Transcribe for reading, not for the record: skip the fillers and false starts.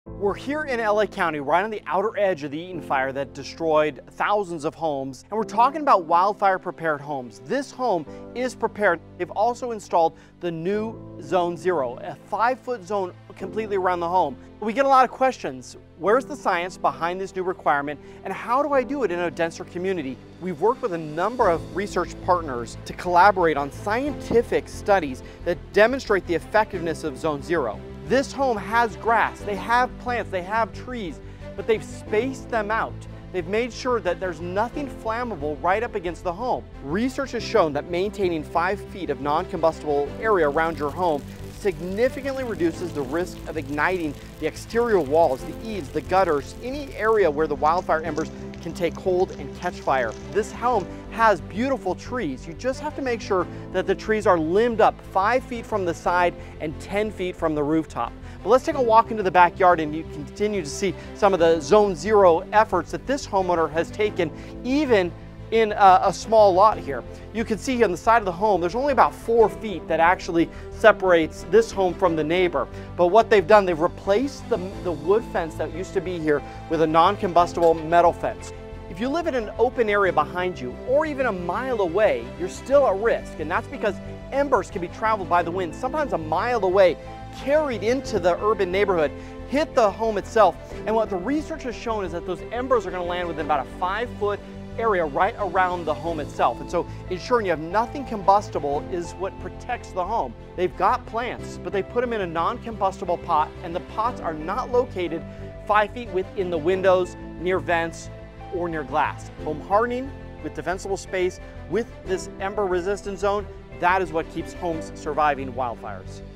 We're here in LA County, right on the outer edge of the Eaton fire that destroyed thousands of homes. And we're talking about wildfire prepared homes. This home is prepared. They've also installed the new Zone Zero, a 5-foot zone completely around the home. We get a lot of questions. Where's the science behind this new requirement, and how do I do it in a denser community? We've worked with a number of research partners to collaborate on scientific studies that demonstrate the effectiveness of Zone Zero. This home has grass, they have plants, they have trees, but they've spaced them out. They've made sure that there's nothing flammable right up against the home. Research has shown that maintaining 5 feet of non-combustible area around your home significantly reduces the risk of igniting the exterior walls, the eaves, the gutters, any area where the wildfire embers can take hold and catch fire. This home has beautiful trees. You just have to make sure that the trees are limbed up 5 feet from the side and 10 feet from the rooftop. But let's take a walk into the backyard and you can continue to see some of the Zone Zero efforts that this homeowner has taken, even in a small lot here. You can see on the side of the home, there's only about 4 feet that actually separates this home from the neighbor. But what they've done, they've replaced the wood fence that used to be here with a non-combustible metal fence. If you live in an open area behind you, or even a mile away, you're still at risk. And that's because embers can be traveled by the wind, sometimes a mile away, carried into the urban neighborhood, hit the home itself. And what the research has shown is that those embers are going to land within about a 5-foot area right around the home itself. And so ensuring you have nothing combustible is what protects the home. They've got plants, but they put them in a non-combustible pot, and the pots are not located 5 feet within the windows, near vents, or near glass. Home hardening with defensible space with this ember resistant zone, that is what keeps homes surviving wildfires.